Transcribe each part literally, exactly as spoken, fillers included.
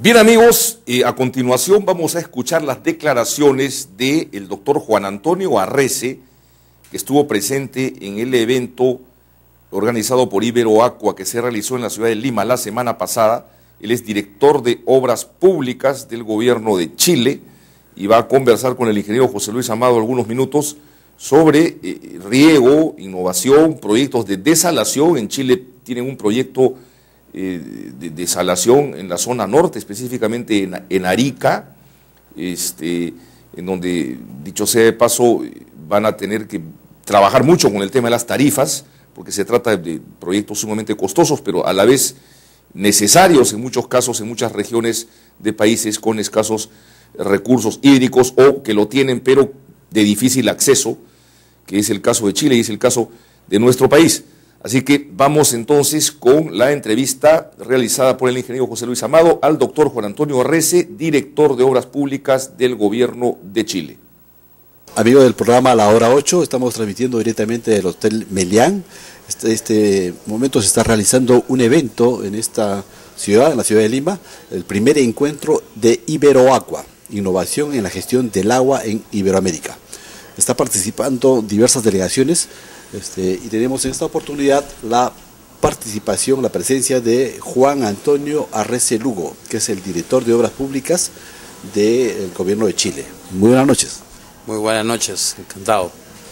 Bien, amigos, eh, a continuación vamos a escuchar las declaraciones del doctor Juan Antonio Arrese, que estuvo presente en el evento organizado por Iberoaqua que se realizó en la ciudad de Lima la semana pasada. Él es director de Obras Públicas del gobierno de Chile y va a conversar con el ingeniero José Luis Amado algunos minutos sobre eh, riego, innovación, proyectos de desalación. En Chile tienen un proyecto eh, de desalación en la zona norte, específicamente en, en Arica, este, en donde, dicho sea de paso, van a tener que trabajar mucho con el tema de las tarifas, porque se trata de proyectos sumamente costosos, pero a la vez necesarios en muchos casos, en muchas regiones de países con escasos recursos hídricos o que lo tienen, pero de difícil acceso, que es el caso de Chile y es el caso de nuestro país. Así que vamos entonces con la entrevista realizada por el ingeniero José Luis Amado al doctor Juan Antonio Arrese, director de Obras Públicas del gobierno de Chile. Amigo del programa La Hora ocho, estamos transmitiendo directamente del Hotel Melián. Este, este momento se está realizando un evento en esta ciudad, en la ciudad de Lima, el primer encuentro de Iberoaqua, innovación en la gestión del agua en Iberoamérica. Está participando diversas delegaciones este, y tenemos en esta oportunidad la participación, la presencia de Juan Antonio Arrese Lugo, que es el director de Obras Públicas del gobierno de Chile. Muy buenas noches. Muy buenas noches, encantado.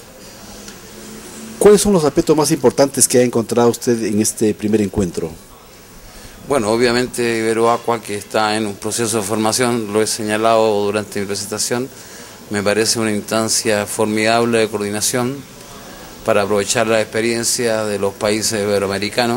¿Cuáles son los aspectos más importantes que ha encontrado usted en este primer encuentro? Bueno, obviamente Iberoaqua, que está en un proceso de formación, lo he señalado durante mi presentación, me parece una instancia formidable de coordinación para aprovechar la experiencia de los países iberoamericanos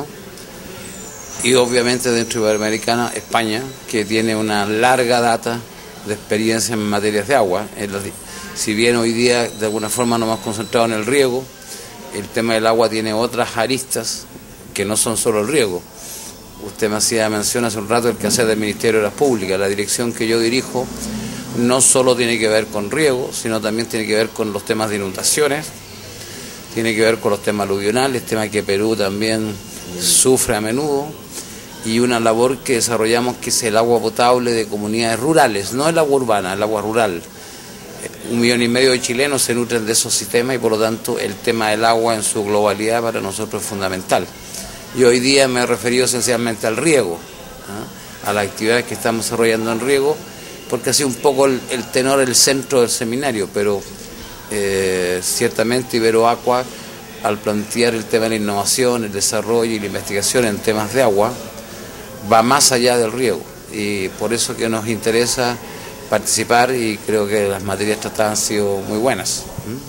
y obviamente dentro de Iberoamericana, España, que tiene una larga data de experiencia en materias de agua. Si bien hoy día de alguna forma nos hemos concentrado en el riego, el tema del agua tiene otras aristas que no son solo el riego. Usted me hacía mención hace un rato del quehacer del Ministerio de Obras Públicas. La dirección que yo dirijo no solo tiene que ver con riego, sino también tiene que ver con los temas de inundaciones, tiene que ver con los temas aluvionales, tema que Perú también sufre a menudo, y una labor que desarrollamos que es el agua potable de comunidades rurales, no el agua urbana, el agua rural. Un millón y medio de chilenos se nutren de esos sistemas y por lo tanto el tema del agua en su globalidad para nosotros es fundamental. Y hoy día me he referido esencialmente al riego, ¿eh? a las actividades que estamos desarrollando en riego, porque ha sido un poco el, el tenor, el centro del seminario, pero eh, ciertamente Iberoaqua, al plantear el tema de la innovación, el desarrollo y la investigación en temas de agua, va más allá del riego, y por eso que nos interesa participar y creo que las materias tratadas han sido muy buenas.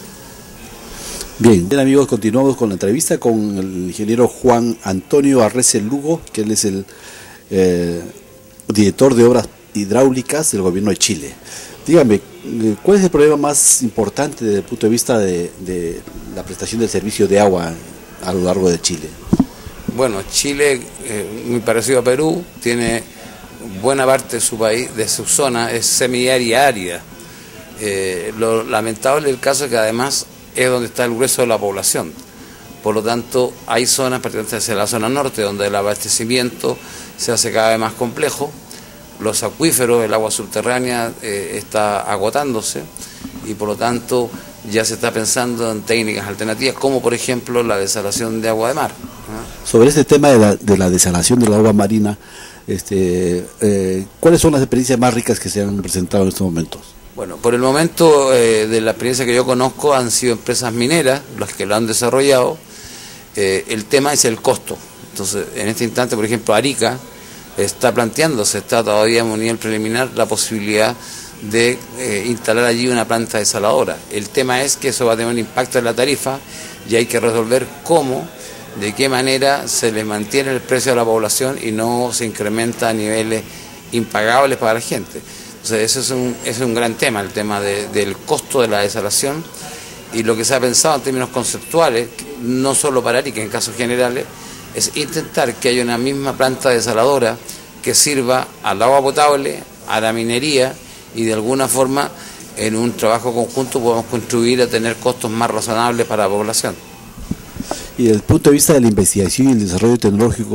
Bien, bien amigos, continuamos con la entrevista con el ingeniero Juan Antonio Arrese Lugo, que él es el eh, director de Obras Hidráulicas del gobierno de Chile. Dígame, ¿cuál es el problema más importante desde el punto de vista de, de la prestación del servicio de agua a lo largo de Chile? Bueno, Chile, eh, muy parecido a Perú, tiene buena parte de su país, de su zona, es semiárida árida. Eh, lo lamentable del caso es que además es donde está el grueso de la población. Por lo tanto, hay zonas, particularmente hacia la zona norte, donde el abastecimiento se hace cada vez más complejo. Los acuíferos, el agua subterránea eh, está agotándose y por lo tanto ya se está pensando en técnicas alternativas, como por ejemplo la desalación de agua de mar, ¿no? Sobre este tema de la, de la desalación de la agua marina, este, eh, ¿cuáles son las experiencias más ricas que se han presentado en estos momentos? Bueno, por el momento eh, de la experiencia que yo conozco han sido empresas mineras las que lo han desarrollado. Eh, el tema es el costo. Entonces, en este instante, por ejemplo, Arica está planteándose, está todavía en un nivel preliminar, la posibilidad de eh, instalar allí una planta desaladora. El tema es que eso va a tener un impacto en la tarifa y hay que resolver cómo, de qué manera se le mantiene el precio a la población y no se incrementa a niveles impagables para la gente. Entonces, ese es un, ese es un gran tema, el tema de, del costo de la desalación, y lo que se ha pensado en términos conceptuales, no solo para Arica, en casos generales, es intentar que haya una misma planta desaladora que sirva al agua potable, a la minería, y de alguna forma en un trabajo conjunto podemos contribuir a tener costos más razonables para la población. Y desde el punto de vista de la investigación y el desarrollo tecnológico,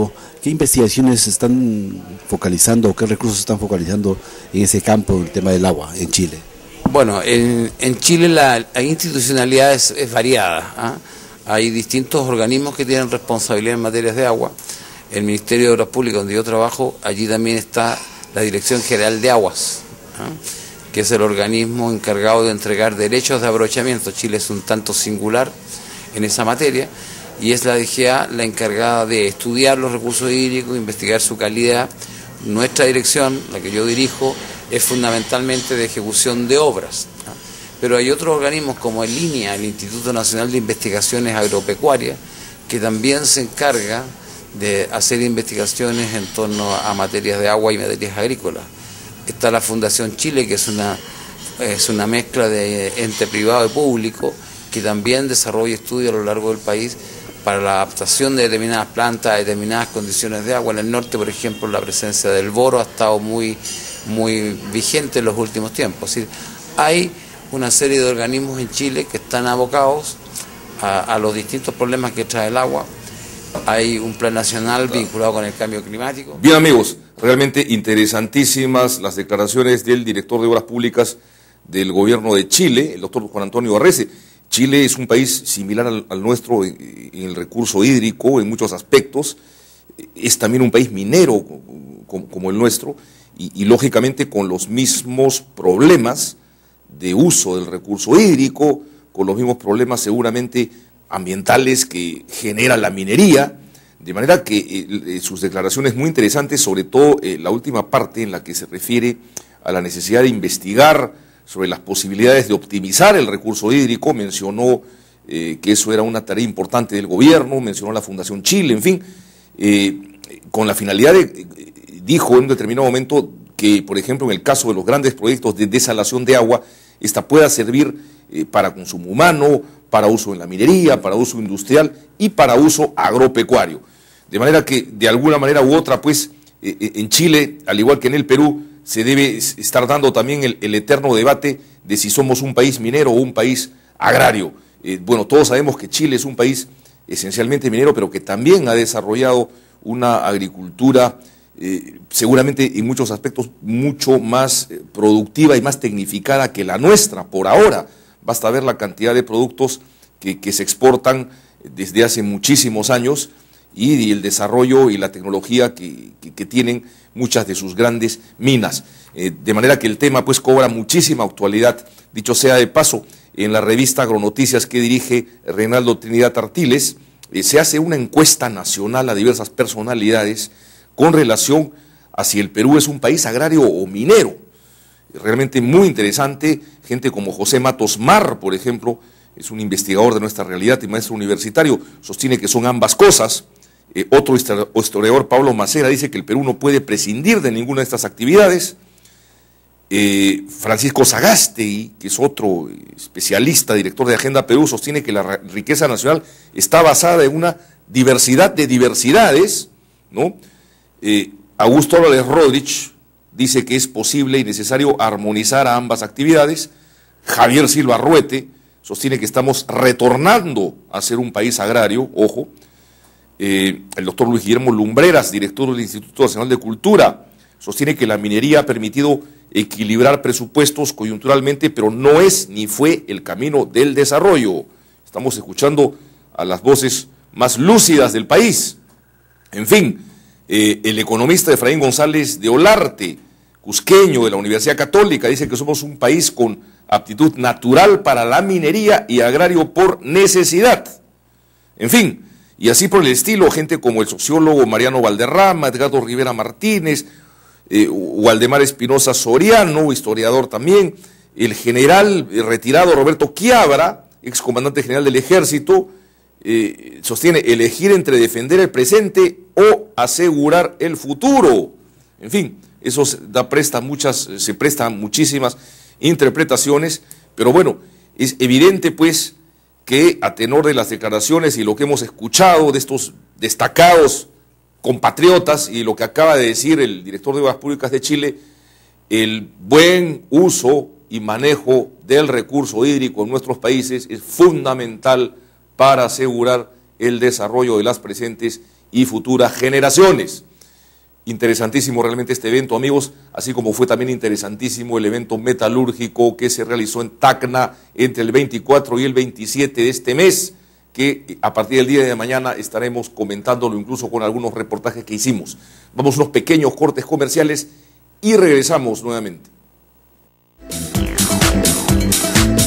¿Qué investigaciones están focalizando o qué recursos están focalizando en ese campo, el tema del agua, en Chile? Bueno, en, en Chile la, la institucionalidad es, es variada, ¿ah? Hay distintos organismos que tienen responsabilidad en materias de agua. El Ministerio de Obras Públicas, donde yo trabajo, allí también está la Dirección General de Aguas, ¿ah? Que es el organismo encargado de entregar derechos de aprovechamiento. Chile es un tanto singular en esa materia, y es la D G A la encargada de estudiar los recursos hídricos, investigar su calidad. Nuestra dirección, la que yo dirijo, es fundamentalmente de ejecución de obras, ¿no? Pero hay otros organismos como el I N I A, el Instituto Nacional de Investigaciones Agropecuarias, que también se encarga de hacer investigaciones en torno a materias de agua y materias agrícolas. Está la Fundación Chile, que es una, es una mezcla de ente privado y público, que también desarrolla estudios a lo largo del país para la adaptación de determinadas plantas a determinadas condiciones de agua. En el norte, por ejemplo, la presencia del boro ha estado muy, muy vigente en los últimos tiempos. Es decir, hay una serie de organismos en Chile que están abocados a, a los distintos problemas que trae el agua. Hay un plan nacional vinculado con el cambio climático. Bien, amigos, realmente interesantísimas las declaraciones del director de Obras Públicas del gobierno de Chile, el doctor Juan Antonio Arrese. Chile es un país similar al, al nuestro en, en el recurso hídrico en muchos aspectos. Es también un país minero como, como el nuestro y, y lógicamente con los mismos problemas de uso del recurso hídrico, con los mismos problemas seguramente ambientales que genera la minería, de manera que eh, sus declaraciones muy interesantes, sobre todo eh, la última parte en la que se refiere a la necesidad de investigar sobre las posibilidades de optimizar el recurso hídrico, mencionó eh, que eso era una tarea importante del gobierno, mencionó la Fundación Chile, en fin, eh, con la finalidad de, eh, dijo en un determinado momento que, por ejemplo, en el caso de los grandes proyectos de desalación de agua, esta pueda servir eh, para consumo humano, para uso en la minería, para uso industrial y para uso agropecuario. De manera que, de alguna manera u otra, pues, eh, en Chile, al igual que en el Perú, se debe estar dando también el, el eterno debate de si somos un país minero o un país agrario. Eh, bueno, todos sabemos que Chile es un país esencialmente minero, pero que también ha desarrollado una agricultura eh, seguramente en muchos aspectos mucho más eh, productiva y más tecnificada que la nuestra por ahora. Basta ver la cantidad de productos que, que se exportan desde hace muchísimos años y, y el desarrollo y la tecnología que, que, que tienen muchas de sus grandes minas. Eh, de manera que el tema pues cobra muchísima actualidad. Dicho sea de paso, en la revista Agronoticias que dirige Reinaldo Trinidad Artiles, eh, se hace una encuesta nacional a diversas personalidades con relación a si el Perú es un país agrario o minero. Realmente muy interesante, gente como José Matos Mar, por ejemplo, es un investigador de nuestra realidad y maestro universitario, sostiene que son ambas cosas. Eh, otro historiador, Pablo Macera, dice que el Perú no puede prescindir de ninguna de estas actividades. Eh, Francisco Sagasti, que es otro especialista, director de Agenda Perú, sostiene que la riqueza nacional está basada en una diversidad de diversidades, ¿no? Eh, Augusto Álvarez Rodríguez dice que es posible y necesario armonizar a ambas actividades. Javier Silva Ruete sostiene que estamos retornando a ser un país agrario, ojo. Eh, el doctor Luis Guillermo Lumbreras, director del Instituto Nacional de Cultura, sostiene que la minería ha permitido equilibrar presupuestos coyunturalmente, pero no es ni fue el camino del desarrollo. Estamos escuchando a las voces más lúcidas del país. En fin, eh, el economista Efraín González de Olarte, cusqueño de la Universidad Católica, dice que somos un país con aptitud natural para la minería y agrario por necesidad. En fin, y así por el estilo, gente como el sociólogo Mariano Valderrama, Edgardo Rivera Martínez, eh, Waldemar Espinosa Soriano, historiador también, el general retirado Roberto Quiabra, excomandante general del Ejército, eh, sostiene elegir entre defender el presente o asegurar el futuro. En fin, eso se, da, presta muchas, se prestan muchísimas interpretaciones, pero bueno, es evidente pues que a tenor de las declaraciones y lo que hemos escuchado de estos destacados compatriotas y lo que acaba de decir el director de Obras Públicas de Chile, el buen uso y manejo del recurso hídrico en nuestros países es fundamental para asegurar el desarrollo de las presentes y futuras generaciones. Interesantísimo realmente este evento, amigos, así como fue también interesantísimo el evento metalúrgico que se realizó en Tacna entre el veinticuatro y el veintisiete de este mes, que a partir del día de mañana estaremos comentándolo incluso con algunos reportajes que hicimos. Vamos a unos pequeños cortes comerciales y regresamos nuevamente.